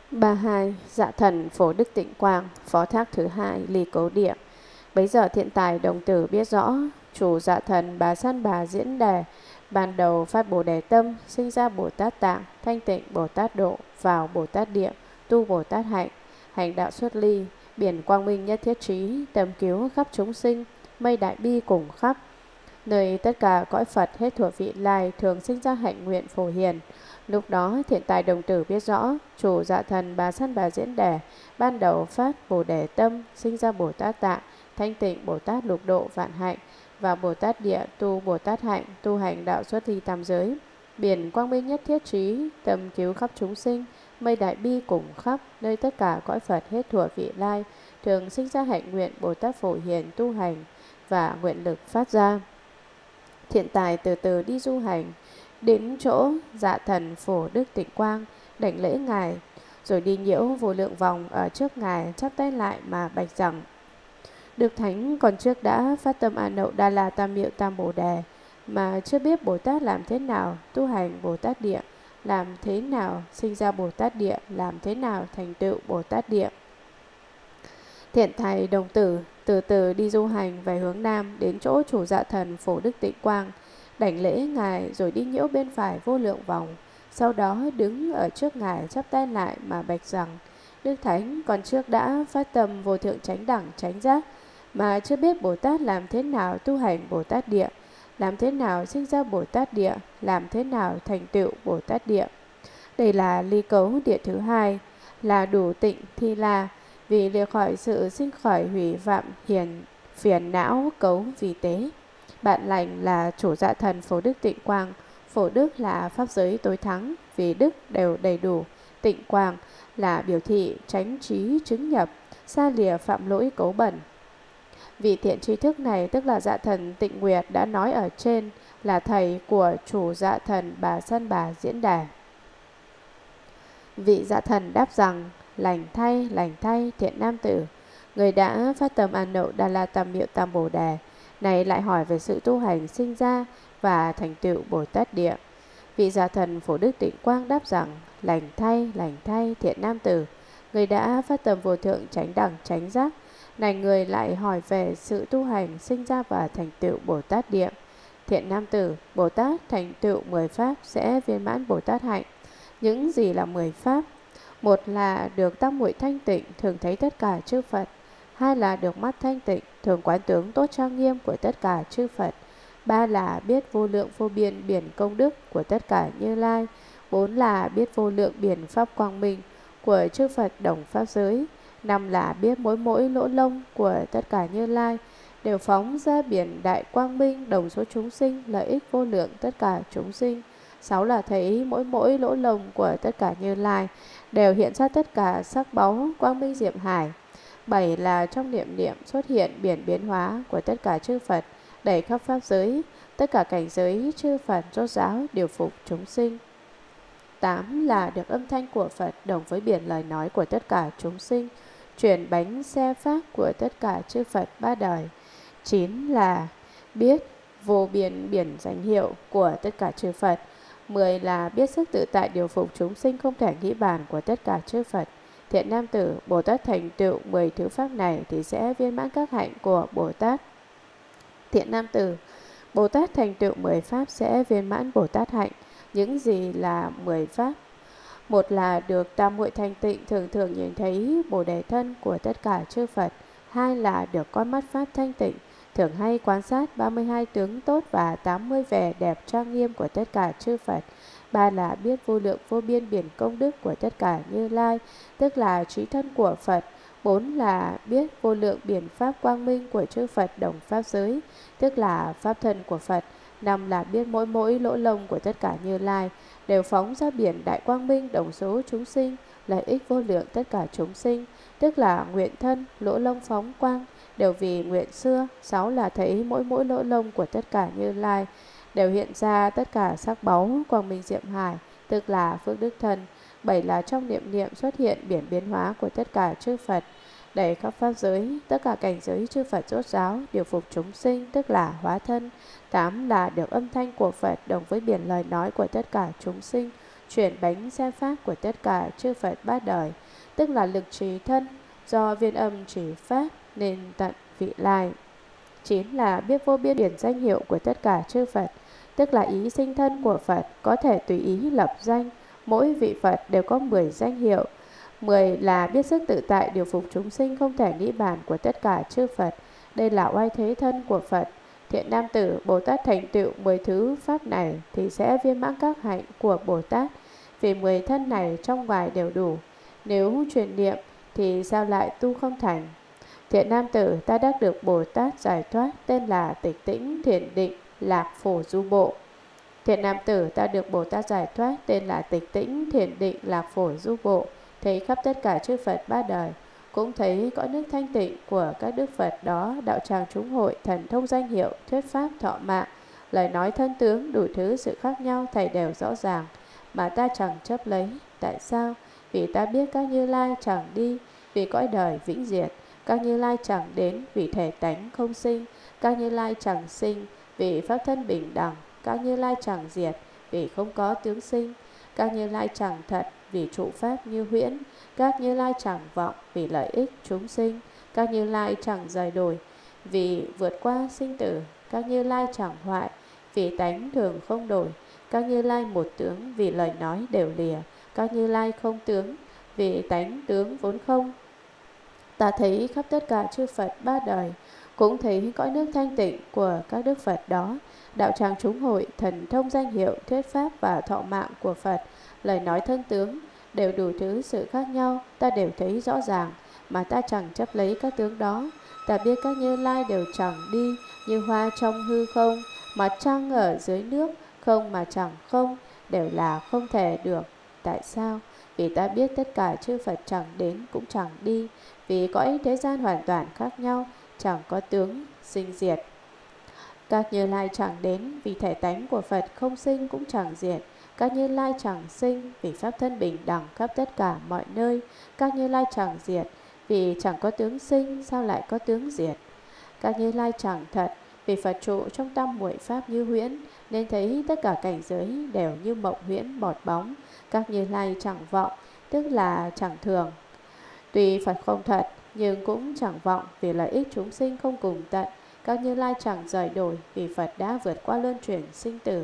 32. Dạ thần Phổ Đức Tịnh Quang, phó thác thứ hai, ly cấu địa. Bấy giờ thiện tài đồng tử biết rõ, chủ dạ thần bà San Bà Diễn Đề ban đầu phát Bồ Đề tâm, sinh ra Bồ Tát Tạng, thanh tịnh Bồ Tát Độ, vào Bồ Tát Địa, tu Bồ Tát Hạnh, hành đạo xuất ly, biển quang minh nhất thiết trí, tầm cứu khắp chúng sinh, mây đại bi cùng khắp. Nơi tất cả cõi Phật hết thuở vị lai thường sinh ra hạnh nguyện phổ hiền. Lúc đó thiện tài đồng tử biết rõ, chủ dạ thần bà San Bà Diễn Đề ban đầu phát Bồ Đề tâm, sinh ra Bồ Tát Tạng, thanh tịnh Bồ Tát Lục Độ Vạn Hạnh, và Bồ Tát Địa, tu Bồ Tát Hạnh, tu hành đạo xuất ly tam giới, biển quang minh nhất thiết trí, tầm cứu khắp chúng sinh, mây đại bi cùng khắp. Nơi tất cả cõi Phật hết thuở vị lai thường sinh ra hạnh nguyện Bồ Tát phổ hiền tu hành và nguyện lực phát ra. Thiện tài từ từ đi du hành, đến chỗ dạ thần Phổ Đức Tịnh Quang, đảnh lễ ngài, rồi đi nhiễu vô lượng vòng ở trước ngài, chắp tay lại mà bạch rằng: Đức Thánh còn trước đã phát tâm A Nậu Đa La Tam Miệu Tam Bồ Đề, mà chưa biết Bồ Tát làm thế nào tu hành Bồ Tát Địa, làm thế nào sinh ra Bồ Tát Địa, làm thế nào thành tựu Bồ Tát Địa. Thiện thầy đồng tử từ từ đi du hành về hướng Nam, đến chỗ chủ dạ thần Phổ Đức Tịnh Quang, đảnh lễ ngài, rồi đi nhiễu bên phải vô lượng vòng. Sau đó đứng ở trước ngài, chắp tay lại mà bạch rằng: Đức Thánh còn trước đã phát tâm vô thượng chánh đẳng chánh giác, mà chưa biết Bồ Tát làm thế nào tu hành Bồ Tát Địa, làm thế nào sinh ra Bồ Tát Địa, làm thế nào thành tựu Bồ Tát Địa. Đây là ly cấu địa thứ hai, là đủ tịnh thi la, vì liệt khỏi sự sinh khỏi hủy phạm hiền phiền não cấu vì tế. Bạn lành là chủ dạ thần Phổ Đức Tịnh Quang. Phổ Đức là pháp giới tối thắng, vì đức đều đầy đủ. Tịnh Quang là biểu thị chánh trí chứng nhập, xa lìa phạm lỗi cấu bẩn. Vị thiện trí thức này tức là dạ thần Tịnh Nguyệt đã nói ở trên, là thầy của chủ dạ thần Bà San Bà Diễn Đà. Vị dạ thần đáp rằng: lành thay thiện nam tử, người đã phát tâm An Nậu Đa La Tam Miệu Tam Bồ Đề, này lại hỏi về sự tu hành sinh ra và thành tựu Bồ Tát Địa. Vị dạ thần Phổ Đức Tịnh Quang đáp rằng: lành thay thiện nam tử, người đã phát tâm vô thượng chánh đẳng chánh giác, này người lại hỏi về sự tu hành sinh ra và thành tựu Bồ Tát Địa. Thiện nam tử, Bồ Tát thành tựu 10 pháp sẽ viên mãn Bồ Tát hạnh. Những gì là 10 pháp? Một là được tam muội thanh tịnh, thường thấy tất cả chư Phật. Hai là được mắt thanh tịnh, thường quán tướng tốt trang nghiêm của tất cả chư Phật. Ba là biết vô lượng vô biên biển công đức của tất cả Như Lai. Bốn là biết vô lượng biển pháp quang minh của chư Phật đồng pháp giới. Năm là biết mỗi lỗ lông của tất cả Như Lai đều phóng ra biển đại quang minh đồng số chúng sinh, lợi ích vô lượng tất cả chúng sinh. 6 là thấy mỗi lỗ lông của tất cả Như Lai đều hiện ra tất cả sắc báu quang minh diệm hải. 7 là trong niệm niệm xuất hiện biển biến hóa của tất cả chư Phật đầy khắp pháp giới, tất cả cảnh giới chư Phật rốt ráo điều phục chúng sinh. 8 là được âm thanh của Phật đồng với biển lời nói của tất cả chúng sinh, chuyển bánh xe pháp của tất cả chư Phật ba đời. 9 là biết vô biên biển danh hiệu của tất cả chư Phật. 10 là biết sức tự tại điều phục chúng sinh không thể nghĩ bàn của tất cả chư Phật. Thiện nam tử, Bồ Tát thành tựu 10 thứ pháp này thì sẽ viên mãn các hạnh của Bồ Tát. Thiện nam tử, Bồ Tát thành tựu 10 pháp sẽ viên mãn Bồ Tát hạnh. Những gì là 10 pháp? Một là được tam muội thanh tịnh, thường nhìn thấy Bồ Đề thân của tất cả chư Phật. Hai là được con mắt pháp thanh tịnh, thường hay quan sát 32 tướng tốt và 80 vẻ đẹp trang nghiêm của tất cả chư Phật. Ba là biết vô lượng vô biên biển công đức của tất cả Như Lai, tức là trí thân của Phật. 4 là biết vô lượng biển pháp quang minh của chư Phật đồng pháp giới, tức là pháp thân của Phật. 5 là biết mỗi lỗ lông của tất cả Như Lai đều phóng ra biển đại quang minh đồng số chúng sinh, lợi ích vô lượng tất cả chúng sinh, tức là nguyện thân, lỗ lông phóng quang đều vì nguyện xưa. 6 là thấy mỗi lỗ lông của tất cả Như Lai đều hiện ra tất cả sắc báu quang minh diệm hải, tức là phước đức thân. 7 là trong niệm niệm xuất hiện biển biến hóa của tất cả chư Phật đầy khắp pháp giới, tất cả cảnh giới chư Phật rốt ráo điều phục chúng sinh, tức là hóa thân. 8 là được âm thanh của Phật đồng với biển lời nói của tất cả chúng sinh, chuyển bánh xe pháp của tất cả chư Phật bát đời, tức là lực trì thân do viên âm trì pháp nên tận vị lai. 9 là biết vô biên điển danh hiệu của tất cả chư Phật, tức là ý sinh thân của Phật có thể tùy ý lập danh, mỗi vị Phật đều có 10 danh hiệu. 10 là biết sức tự tại điều phục chúng sinh không thể nghĩ bàn của tất cả chư Phật, đây là oai thế thân của Phật. Thiện nam tử, Bồ Tát thành tựu 10 thứ pháp này thì sẽ viên mãn các hạnh của Bồ Tát, vì 10 thân này trong ngoài đều đủ. Nếu truyền niệm thì sao lại tu không thành? Thiện nam tử, ta đắc được Bồ Tát giải thoát, tên là Tịch Tĩnh Thiền Định Lạc Phổ Du Bộ. Thiện nam tử, ta được Bồ Tát giải thoát, tên là Tịch Tĩnh Thiền Định Lạc Phổ Du Bộ, thấy khắp tất cả chư Phật ba đời, cũng thấy cõi nước thanh tịnh của các đức Phật đó, đạo tràng chúng hội, thần thông danh hiệu, thuyết pháp thọ mạng, lời nói thân tướng, đủ thứ sự khác nhau, thầy đều rõ ràng, mà ta chẳng chấp lấy. Tại sao? Vì ta biết các Như Lai chẳng đi, vì cõi đời vĩnh diệt. Các Như Lai chẳng đến, vì thể tánh không sinh. Các Như Lai chẳng sinh, vì pháp thân bình đẳng. Các Như Lai chẳng diệt, vì không có tướng sinh. Các Như Lai chẳng thật, vì trụ pháp như huyễn. Các Như Lai chẳng vọng, vì lợi ích chúng sinh. Các Như Lai chẳng rời đổi, vì vượt qua sinh tử. Các Như Lai chẳng hoại, vì tánh thường không đổi. Các Như Lai một tướng, vì lời nói đều lìa. Các Như Lai không tướng, vì tánh tướng vốn không. Ta thấy khắp tất cả chư Phật ba đời, cũng thấy cõi nước thanh tịnh của các đức Phật đó, đạo tràng chúng hội, thần thông danh hiệu, thuyết pháp và thọ mạng của Phật, lời nói thân tướng, đều đủ thứ sự khác nhau, ta đều thấy rõ ràng, mà ta chẳng chấp lấy các tướng đó. Ta biết các Như Lai đều chẳng đi, như hoa trong hư không, mặt trăng ở dưới nước, không mà chẳng không, đều là không thể được. Tại sao? Vì ta biết tất cả chư Phật chẳng đến cũng chẳng đi, vì cõi thế gian hoàn toàn khác nhau, chẳng có tướng sinh diệt. Các Như Lai chẳng đến, vì thể tánh của Phật không sinh cũng chẳng diệt. Các Như Lai chẳng sinh, vì pháp thân bình đẳng khắp tất cả mọi nơi. Các Như Lai chẳng diệt, vì chẳng có tướng sinh, sao lại có tướng diệt? Các Như Lai chẳng thật, vì Phật trụ trong tam muội pháp như huyễn, nên thấy tất cả cảnh giới đều như mộng huyễn bọt bóng. Các Như Lai chẳng vọng, tức là chẳng thường. Tuy Phật không thật, nhưng cũng chẳng vọng, vì lợi ích chúng sinh không cùng tận. Các Như Lai chẳng rời đổi, vì Phật đã vượt qua luân chuyển sinh tử.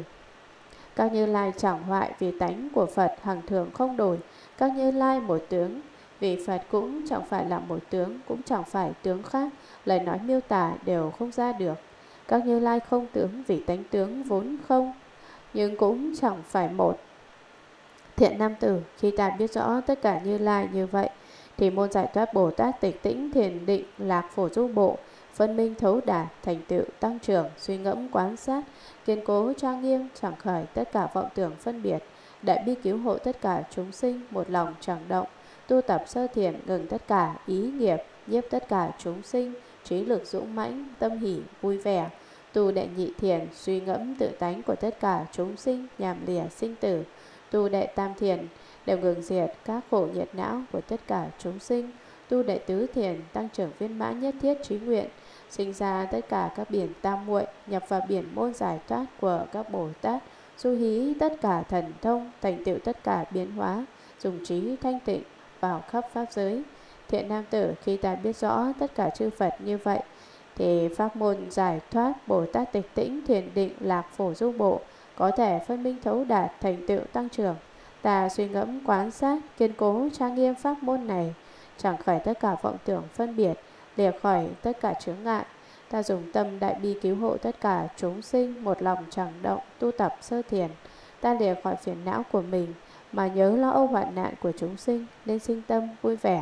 Các Như Lai chẳng hoại, vì tánh của Phật hằng thường không đổi. Các Như Lai một tướng, vì Phật cũng chẳng phải là một tướng, cũng chẳng phải tướng khác, lời nói miêu tả đều không ra được. Các Như Lai không tướng, vì tánh tướng vốn không, nhưng cũng chẳng phải một. Thiện nam tử, khi ta biết rõ tất cả Như Lai như vậy, thì môn giải thoát Bồ Tát Tịch Tĩnh Thiền Định Lạc Phổ Du Bộ, phân minh thấu đạt, thành tựu tăng trưởng, suy ngẫm quán sát, kiên cố trang nghiêm, chẳng khởi tất cả vọng tưởng phân biệt, đại bi cứu hộ tất cả chúng sinh, một lòng chẳng động, tu tập sơ thiền, ngừng tất cả ý nghiệp, nhiếp tất cả chúng sinh, trí lực dũng mãnh, tâm hỷ vui vẻ, tu đệ nhị thiền, suy ngẫm tự tánh của tất cả chúng sinh, nhằm lìa sinh tử, tu đệ tam thiền, đều ngừng diệt các khổ nhiệt não của tất cả chúng sinh, tu đệ tứ thiền, tăng trưởng viên mãn nhất thiết trí nguyện, sinh ra tất cả các biển tam muội, nhập vào biển môn giải thoát của các Bồ Tát, du hí tất cả thần thông, thành tựu tất cả biến hóa, dùng trí thanh tịnh vào khắp pháp giới. Thiện nam tử, khi ta biết rõ tất cả chư Phật như vậy, thì pháp môn giải thoát Bồ Tát Tịch Tĩnh Thiền Định Lạc Phổ Du Bộ có thể phân minh thấu đạt, thành tựu tăng trưởng. Ta suy ngẫm quán sát, kiên cố trang nghiêm pháp môn này, chẳng khởi tất cả vọng tưởng phân biệt, lìa khỏi tất cả chướng ngại. Ta dùng tâm đại bi cứu hộ tất cả chúng sinh, một lòng chẳng động, tu tập sơ thiền. Ta lìa khỏi phiền não của mình, mà nhớ lo âu hoạn nạn của chúng sinh, nên sinh tâm vui vẻ.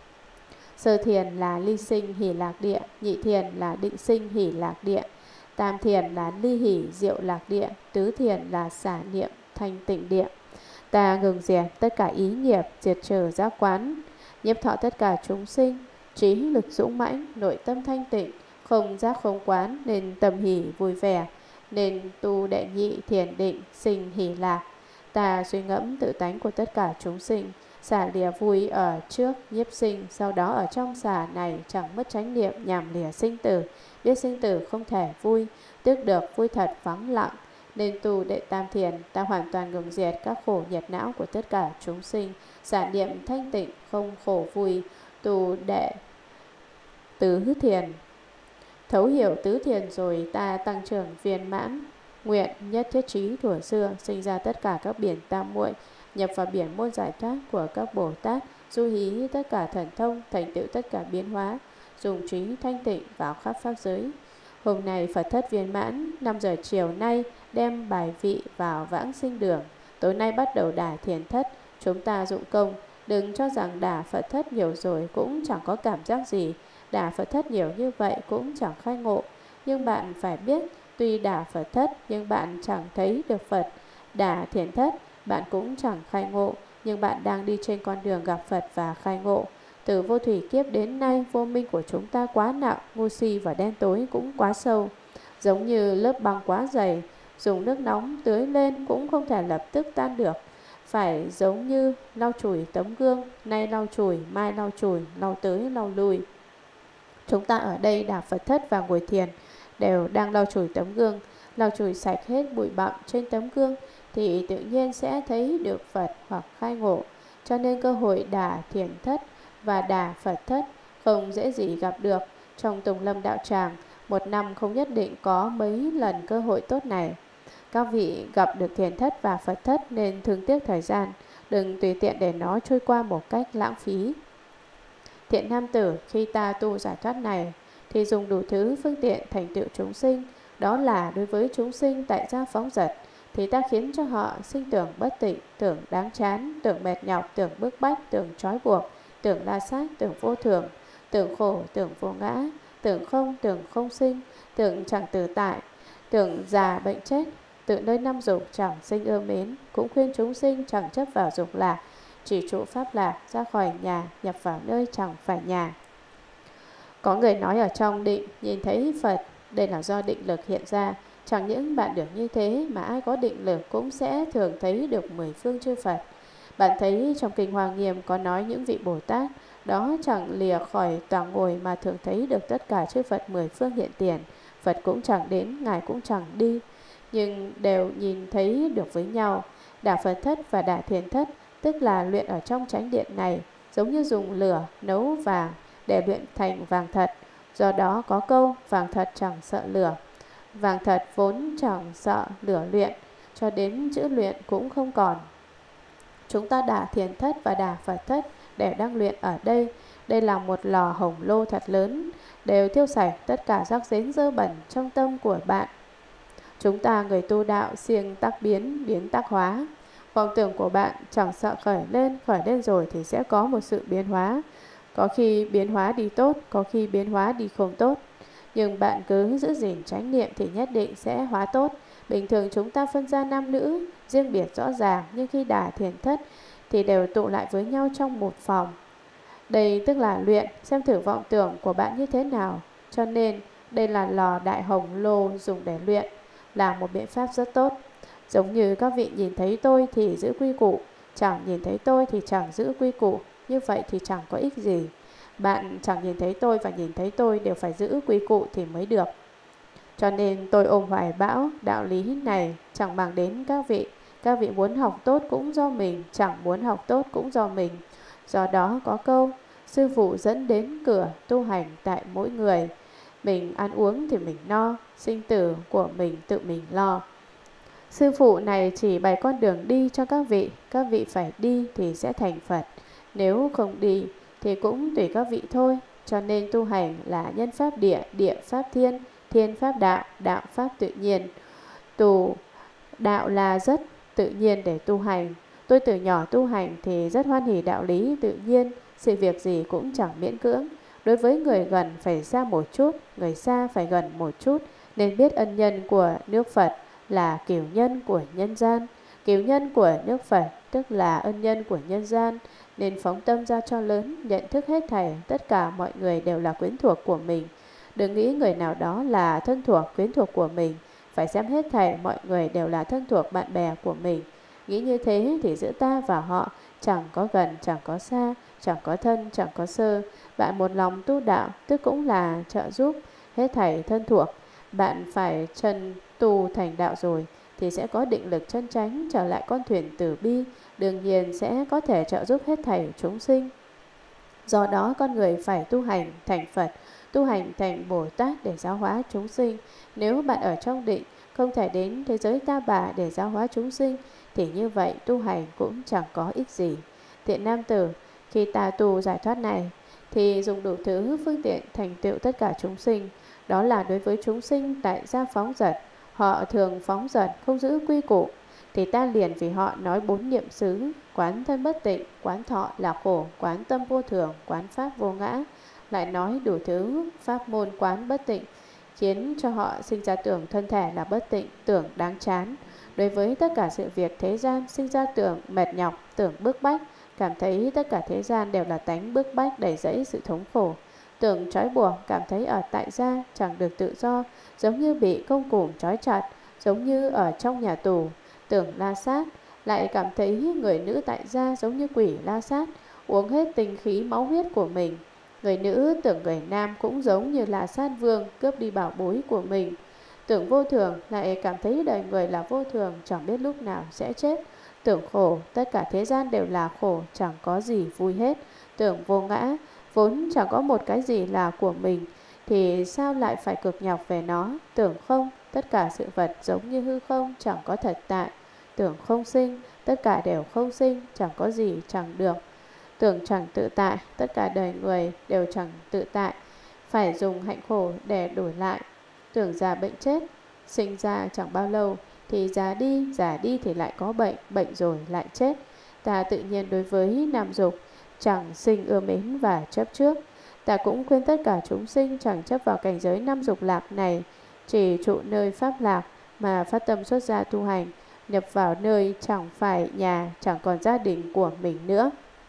Sơ thiền là ly sinh hỷ lạc địa, nhị thiền là định sinh hỷ lạc địa, tam thiền là ly hỷ diệu lạc địa, tứ thiền là xả niệm thanh tịnh địa. Ta ngừng diệt tất cả ý nghiệp, diệt trừ giác quán, nhiếp thọ tất cả chúng sinh, trí lực dũng mãnh, nội tâm thanh tịnh, không giác không quán, nên tâm hỷ vui vẻ, nên tu đệ nhị thiền định sinh hỷ lạc. Ta suy ngẫm tự tánh của tất cả chúng sinh, xả lìa vui ở trước nhiếp sinh, sau đó ở trong xả này chẳng mất chánh niệm nhằm lìa sinh tử, biết sinh tử không thể vui, tức được vui thật vắng lặng, Nên tu đệ tam thiền, ta hoàn toàn ngừng diệt các khổ nhiệt não của tất cả chúng sinh, xả niệm thanh tịnh, không khổ vui. Tu đệ tứ thiền, thấu hiểu tứ thiền rồi ta tăng trưởng viên mãn. Nguyện nhất thiết trí thuở xưa, sinh ra tất cả các biển tam muội, nhập vào biển môn giải thoát của các Bồ Tát, du hí tất cả thần thông, thành tựu tất cả biến hóa, dùng trí thanh tịnh vào khắp pháp giới. Hôm nay Phật thất viên mãn, 5 giờ chiều nay đem bài vị vào vãng sinh đường. Tối nay bắt đầu đả thiền thất, chúng ta dụng công. Đừng cho rằng đả Phật thất nhiều rồi cũng chẳng có cảm giác gì. Đả Phật thất nhiều như vậy cũng chẳng khai ngộ. Nhưng bạn phải biết, tuy đả Phật thất nhưng bạn chẳng thấy được Phật. Đả thiền thất, bạn cũng chẳng khai ngộ, nhưng bạn đang đi trên con đường gặp Phật và khai ngộ. Từ vô thủy kiếp đến nay, vô minh của chúng ta quá nặng, ngu si và đen tối cũng quá sâu. Giống như lớp băng quá dày, dùng nước nóng tưới lên cũng không thể lập tức tan được. Phải giống như lau chùi tấm gương, nay lau chùi, mai lau chùi, lau tới lau lui. Chúng ta ở đây đả Phật thất và ngồi thiền đều đang lau chùi tấm gương, lau chùi sạch hết bụi bặm trên tấm gương thì tự nhiên sẽ thấy được Phật hoặc khai ngộ. Cho nên cơ hội đả thiền thất và đả Phật thất không dễ gì gặp được. Trong Tùng Lâm đạo tràng, một năm không nhất định có mấy lần cơ hội tốt này. Các vị gặp được thiền thất và Phật thất nên thương tiếc thời gian, đừng tùy tiện để nó trôi qua một cách lãng phí. Thiện nam tử, khi ta tu giải thoát này thì dùng đủ thứ phương tiện thành tựu chúng sinh. Đó là đối với chúng sinh tại gia phóng dật thì ta khiến cho họ sinh tưởng bất tịnh, tưởng đáng chán, tưởng mệt nhọc, tưởng bức bách, tưởng trói buộc, tưởng la sát, tưởng vô thường, tưởng khổ, tưởng vô ngã, tưởng không sinh, tưởng chẳng tự tại, tưởng già bệnh chết, tự nơi năm dục chẳng sinh ưa mến. Cũng khuyên chúng sinh chẳng chấp vào dục lạc, chỉ trụ pháp lạc, ra khỏi nhà, nhập vào nơi chẳng phải nhà. Có người nói ở trong định nhìn thấy Phật, đây là do định lực hiện ra. Chẳng những bạn được như thế mà ai có định lực cũng sẽ thường thấy được 10 phương chư Phật. Bạn thấy trong Kinh Hoa Nghiêm có nói những vị Bồ Tát đó chẳng lìa khỏi tòa ngồi mà thường thấy được tất cả chư Phật 10 phương hiện tiền. Phật cũng chẳng đến, Ngài cũng chẳng đi, nhưng đều nhìn thấy được với nhau. Đả Phật thất và đả thiền thất tức là luyện ở trong chánh điện này, giống như dùng lửa nấu vàng để luyện thành vàng thật. Do đó có câu vàng thật chẳng sợ lửa. Vàng thật vốn chẳng sợ lửa luyện, cho đến chữ luyện cũng không còn. Chúng ta đả thiền thất và đả Phật thất để đang luyện ở đây. Đây là một lò hồng lô thật lớn, đều thiêu sạch tất cả rác rến dơ bẩn trong tâm của bạn. Chúng ta người tu đạo siêng tác biến, biến tác hóa. Vọng tưởng của bạn chẳng sợ khởi lên rồi thì sẽ có một sự biến hóa. Có khi biến hóa đi tốt, có khi biến hóa đi không tốt. Nhưng bạn cứ giữ gìn chánh niệm thì nhất định sẽ hóa tốt. Bình thường chúng ta phân ra nam nữ, riêng biệt rõ ràng, nhưng khi đả thiền thất thì đều tụ lại với nhau trong một phòng. Đây tức là luyện, xem thử vọng tưởng của bạn như thế nào. Cho nên đây là lò đại hồng lô dùng để luyện, là một biện pháp rất tốt. Giống như các vị nhìn thấy tôi thì giữ quy củ, chẳng nhìn thấy tôi thì chẳng giữ quy củ. Như vậy thì chẳng có ích gì. Bạn chẳng nhìn thấy tôi và nhìn thấy tôi đều phải giữ quy củ thì mới được. Cho nên tôi ôm hoài bão đạo lý này chẳng bằng đến các vị. Các vị muốn học tốt cũng do mình, chẳng muốn học tốt cũng do mình. Do đó có câu sư phụ dẫn đến cửa tu hành tại mỗi người. Mình ăn uống thì mình no, sinh tử của mình tự mình lo. Sư phụ này chỉ bày con đường đi cho các vị phải đi thì sẽ thành Phật. Nếu không đi thì cũng tùy các vị thôi. Cho nên tu hành là nhân pháp địa, địa pháp thiên, thiên pháp đạo, đạo pháp tự nhiên. Tu đạo là rất tự nhiên để tu hành. Tôi từ nhỏ tu hành thì rất hoan hỉ đạo lý tự nhiên, sự việc gì cũng chẳng miễn cưỡng. Đối với người gần phải xa một chút, người xa phải gần một chút, nên biết ân nhân của nước Phật là cửu nhân của nhân gian. Cửu nhân của nước Phật tức là ân nhân của nhân gian, nên phóng tâm ra cho lớn, nhận thức hết thảy tất cả mọi người đều là quyến thuộc của mình. Đừng nghĩ người nào đó là thân thuộc, quyến thuộc của mình, phải xem hết thảy mọi người đều là thân thuộc, bạn bè của mình. Nghĩ như thế thì giữa ta và họ chẳng có gần, chẳng có xa, chẳng có thân, chẳng có sơ. Bạn một lòng tu đạo tức cũng là trợ giúp hết thảy thân thuộc. Bạn phải chân tu thành đạo rồi thì sẽ có định lực chân chánh trở lại con thuyền từ bi, đương nhiên sẽ có thể trợ giúp hết thảy chúng sinh. Do đó con người phải tu hành thành Phật, tu hành thành Bồ Tát để giáo hóa chúng sinh. Nếu bạn ở trong định, không thể đến thế giới ta bà để giáo hóa chúng sinh, thì như vậy tu hành cũng chẳng có ích gì. Thiện nam tử, khi ta tu giải thoát này, thì dùng đủ thứ phương tiện thành tựu tất cả chúng sinh. Đó là đối với chúng sinh tại gia phóng dật, họ thường phóng dật không giữ quy củ, thì ta liền vì họ nói 4 niệm xứ: quán thân bất tịnh, quán thọ là khổ, quán tâm vô thường, quán pháp vô ngã. Lại nói đủ thứ pháp môn quán bất tịnh, khiến cho họ sinh ra tưởng thân thể là bất tịnh, tưởng đáng chán. Đối với tất cả sự việc thế gian sinh ra tưởng mệt nhọc, tưởng bức bách, cảm thấy tất cả thế gian đều là tánh bức bách đầy dẫy sự thống khổ. Tưởng trói buộc, cảm thấy ở tại gia chẳng được tự do, giống như bị công cùm trói chặt, giống như ở trong nhà tù. Tưởng la sát, lại cảm thấy người nữ tại gia giống như quỷ la sát, uống hết tinh khí máu huyết của mình. Người nữ tưởng người nam cũng giống như là sát vương, cướp đi bảo bối của mình. Tưởng vô thường, lại cảm thấy đời người là vô thường, chẳng biết lúc nào sẽ chết. Tưởng khổ, tất cả thế gian đều là khổ, chẳng có gì vui hết. Tưởng vô ngã, vốn chẳng có một cái gì là của mình, thì sao lại phải cực nhọc về nó. Tưởng không, tất cả sự vật giống như hư không, chẳng có thật tại. Tưởng không sinh, tất cả đều không sinh, chẳng có gì chẳng được. Tưởng chẳng tự tại, tất cả đời người đều chẳng tự tại, phải dùng hạnh khổ để đổi lại. Tưởng già bệnh chết, sinh ra chẳng bao lâu thì già đi thì lại có bệnh, bệnh rồi lại chết. Ta tự nhiên đối với nam dục chẳng sinh ưa mến và chấp trước. Ta cũng khuyên tất cả chúng sinh chẳng chấp vào cảnh giới năm dục lạc này, chỉ trụ nơi pháp lạc mà phát tâm xuất gia tu hành, nhập vào nơi chẳng phải nhà, chẳng còn gia đình của mình nữa.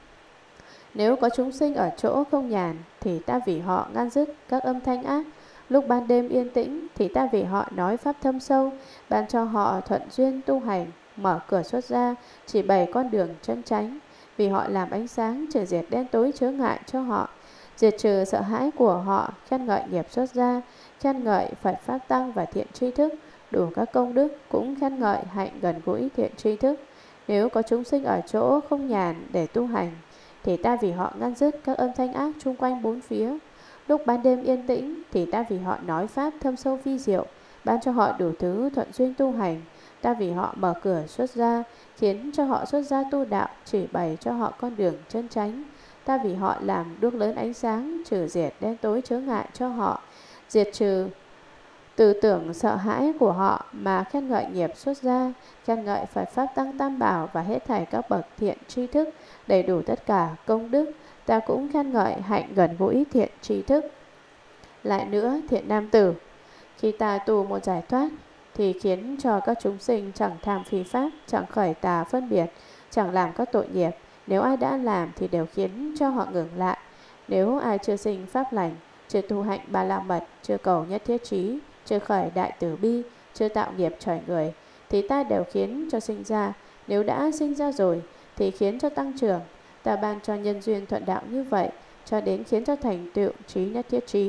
Nếu có chúng sinh ở chỗ không nhàn, thì ta vì họ ngăn dứt các âm thanh ác. Lúc ban đêm yên tĩnh, thì ta vì họ nói pháp thâm sâu, ban cho họ thuận duyên tu hành, mở cửa xuất gia, chỉ bày con đường chân chánh. Vì họ làm ánh sáng trừ diệt đen tối chướng ngại cho họ, diệt trừ sợ hãi của họ, khen ngợi nghiệp xuất gia, khen ngợi Phật pháp tăng và thiện tri thức, đủ các công đức, cũng khen ngợi hạnh gần gũi thiện tri thức. Nếu có chúng sinh ở chỗ không nhàn để tu hành, thì ta vì họ ngăn dứt các âm thanh ác chung quanh bốn phía. Lúc ban đêm yên tĩnh, thì ta vì họ nói pháp thâm sâu vi diệu, ban cho họ đủ thứ thuận duyên tu hành. Ta vì họ mở cửa xuất gia, khiến cho họ xuất gia tu đạo, chỉ bày cho họ con đường chân chánh. Ta vì họ làm đuốc lớn ánh sáng, trừ diệt đen tối chướng ngại cho họ, diệt trừ tư tưởng sợ hãi của họ, mà khen ngợi nghiệp xuất gia, khen ngợi Phật pháp tăng tam bảo và hết thảy các bậc thiện tri thức, đầy đủ tất cả công đức. Ta cũng khen ngợi hạnh gần gũi thiện tri thức. Lại nữa, thiện nam tử, khi ta tu một giải thoát, thì khiến cho các chúng sinh chẳng tham phi pháp, chẳng khởi tà phân biệt, chẳng làm các tội nghiệp. Nếu ai đã làm thì đều khiến cho họ ngừng lại. Nếu ai chưa sinh pháp lành, chưa tu hạnh ba la mật, chưa cầu nhất thiết trí, chưa khởi đại từ bi, chưa tạo nghiệp trời người, thì ta đều khiến cho sinh ra. Nếu đã sinh ra rồi, thì khiến cho tăng trưởng. Ta ban cho nhân duyên thuận đạo như vậy, cho đến khiến cho thành tựu trí nhất thiết trí.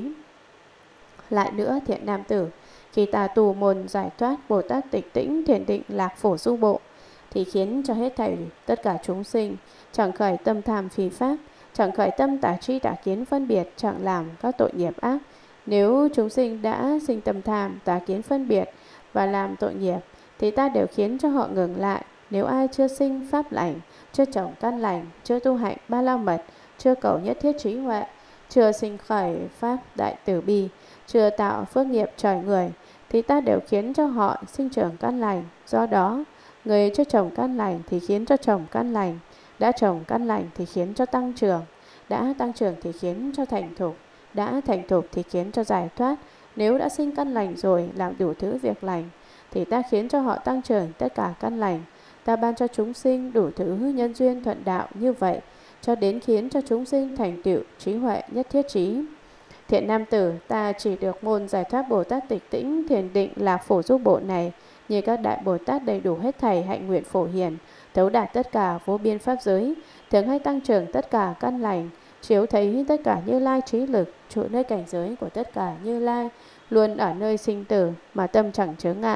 Lại nữa, thiện nam tử, khi ta tu môn giải thoát Bồ Tát tịch tĩnh thiền định lạc phổ du bộ, thì khiến cho hết thảy tất cả chúng sinh chẳng khởi tâm tham phi pháp, chẳng khởi tâm tà tri tà kiến phân biệt, chẳng làm các tội nghiệp ác. Nếu chúng sinh đã sinh tâm tham, tà kiến phân biệt và làm tội nghiệp, thì ta đều khiến cho họ ngừng lại. Nếu ai chưa sinh pháp lành, chưa trồng căn lành, chưa tu hạnh ba la mật, chưa cầu nhất thiết trí huệ, chưa sinh khởi pháp đại từ bi, chưa tạo phước nghiệp trời người, thì ta đều khiến cho họ sinh trưởng căn lành. Do đó, người chưa trồng căn lành thì khiến cho trồng căn lành, đã trồng căn lành thì khiến cho tăng trưởng, đã tăng trưởng thì khiến cho thành thục, đã thành thục thì khiến cho giải thoát. Nếu đã sinh căn lành rồi, làm đủ thứ việc lành, thì ta khiến cho họ tăng trưởng tất cả căn lành. Ta ban cho chúng sinh đủ thứ nhân duyên thuận đạo như vậy, cho đến khiến cho chúng sinh thành tựu trí huệ nhất thiết trí. Thiện nam tử, ta chỉ được môn giải thoát Bồ Tát tịch tĩnh thiền định lạc phổ du bộ này, như các đại Bồ Tát đầy đủ hết thảy hạnh nguyện phổ hiền, thấu đạt tất cả vô biên pháp giới, thường hay tăng trưởng tất cả căn lành, chiếu thấy tất cả Như Lai trí lực, trụ nơi cảnh giới của tất cả Như Lai, luôn ở nơi sinh tử mà tâm chẳng chướng ngại,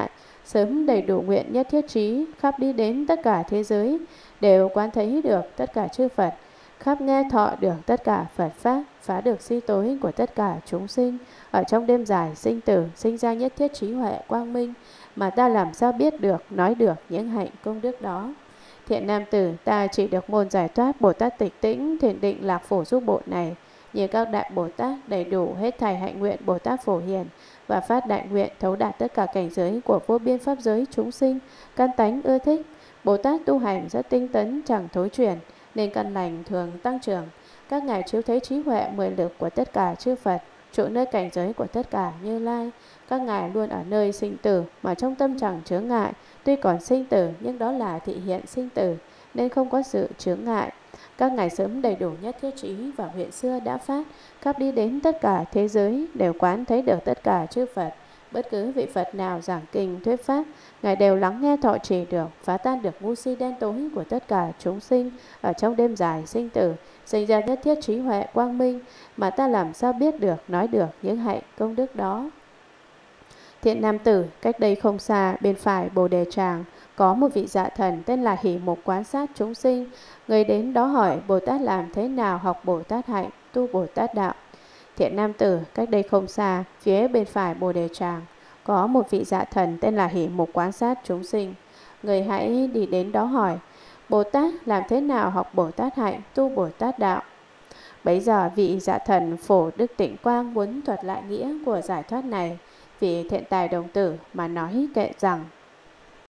sớm đầy đủ nguyện nhất thiết trí, khắp đi đến tất cả thế giới, đều quán thấy được tất cả chư Phật, khắp nghe thọ được tất cả Phật Pháp, phá được si tối của tất cả chúng sinh. Ở trong đêm dài sinh tử, sinh ra nhất thiết trí huệ quang minh, mà ta làm sao biết được, nói được những hạnh công đức đó. Thiện nam tử, ta chỉ được môn giải thoát Bồ Tát tịch tĩnh, thiền định lạc phổ giúp bộ này. Như các đại Bồ Tát đầy đủ hết thảy hạnh nguyện Bồ Tát phổ hiền, và phát đại nguyện thấu đạt tất cả cảnh giới của vô biên pháp giới chúng sinh, căn tánh ưa thích. Bồ Tát tu hành rất tinh tấn, chẳng thối chuyển, nên căn lành thường tăng trưởng. Các ngài chiếu thấy trí huệ mười lực của tất cả chư Phật, trụ nơi cảnh giới của tất cả Như Lai. Các ngài luôn ở nơi sinh tử mà trong tâm chẳng chướng ngại. Tuy còn sinh tử nhưng đó là thị hiện sinh tử, nên không có sự chướng ngại. Các ngài sớm đầy đủ nhất thiết trí và huyện xưa đã phát, khắp đi đến tất cả thế giới, đều quán thấy được tất cả chư Phật. Bất cứ vị Phật nào giảng kinh thuyết pháp, ngài đều lắng nghe thọ trì được, phá tan được ngu si đen tối của tất cả chúng sinh. Ở trong đêm dài sinh tử, sinh ra nhất thiết trí huệ quang minh, mà ta làm sao biết được, nói được những hạnh công đức đó. Thiện nam tử, cách đây không xa, bên phải Bồ Đề Tràng, có một vị dạ thần tên là Hỷ Mục quan sát chúng sinh. Người đến đó hỏi Bồ Tát làm thế nào học Bồ Tát hạnh, tu Bồ Tát đạo. Thiện nam tử, cách đây không xa, phía bên phải Bồ Đề Tràng, có một vị dạ thần tên là Hỷ Mục quan sát chúng sinh. Người hãy đi đến đó hỏi Bồ Tát làm thế nào học Bồ Tát hạnh, tu Bồ Tát đạo. Bấy giờ vị dạ thần Phổ Đức Tịnh Quang muốn thuật lại nghĩa của giải thoát này. Vị thiện tài đồng tử mà nói kệ rằng: